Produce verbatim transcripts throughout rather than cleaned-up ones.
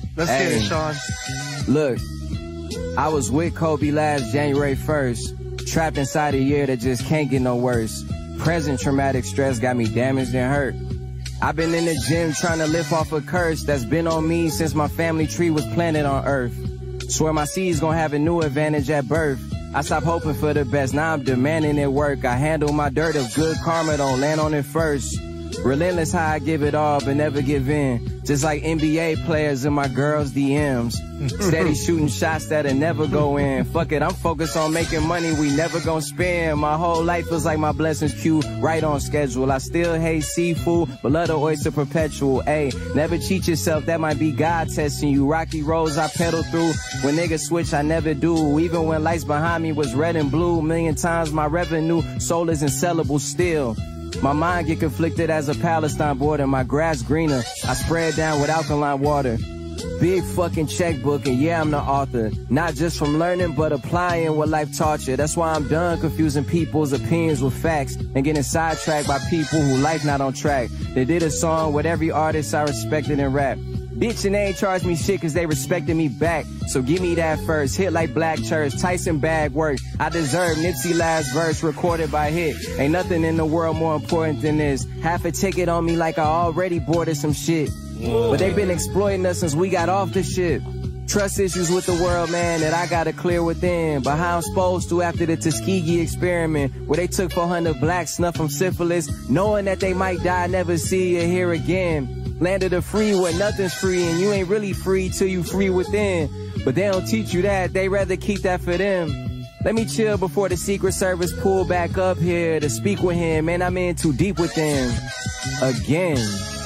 Let's hey, get it, Sean. Look, I was with Kobe last January first, trapped inside a year that just can't get no worse. Present traumatic stress got me damaged and hurt. I've been in the gym trying to lift off a curse that's been on me since my family tree was planted on earth. Swear my seed's gonna have a new advantage at birth. I stopped hoping for the best, now I'm demanding it work. I handle my dirt if good karma don't land on it first. Relentless how I give it all but never give in. Just like N B A players in my girls' D Ms. Steady shooting shots that'll never go in. Fuck it, I'm focused on making money we never gonna spend. My whole life feels like my blessings queue right on schedule. I still hate seafood, but love the oyster perpetual. Ayy, never cheat yourself, that might be God testing you. Rocky roads I pedal through. When niggas switch, I never do. Even when lights behind me was red and blue. Million times my revenue, soul is unsellable still. My mind get conflicted as a Palestine border. My grass greener, I spray it down with alkaline water. Big fucking checkbook, and yeah, I'm the author. Not just from learning, but applying what life taught you. That's why I'm done confusing people's opinions with facts and getting sidetracked by people who life not on track. They did a song with every artist I respected in rap. Bitch, and they ain't charged me shit cause they respected me back. So give me that first. Hit like Black Church, Tyson bag work. I deserve Nipsey last verse recorded by Hit. Ain't nothing in the world more important than this. Half a ticket on me like I already boarded some shit. But they been exploiting us since we got off the ship. Trust issues with the world, man, that I gotta clear within. But how I'm supposed to after the Tuskegee experiment, where they took four hundred blacks, snuff from syphilis, knowing that they might die, never see you here again. Land of the free where nothing's free, and you ain't really free till you free within. But they don't teach you that, they rather keep that for them. Let me chill before the Secret Service pull back up here to speak with him. Man, I'm in too deep with them. Again.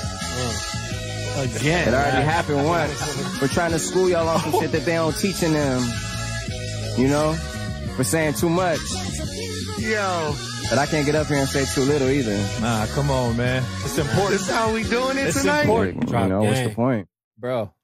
Again. It already happened once. We're trying to school y'all on some shit that they don't teaching them. You know? For saying too much. Yo. But I can't get up here and say too little either. Nah, come on, man. It's important. This how we doing it it's tonight? Important. You know, what's the point? Bro.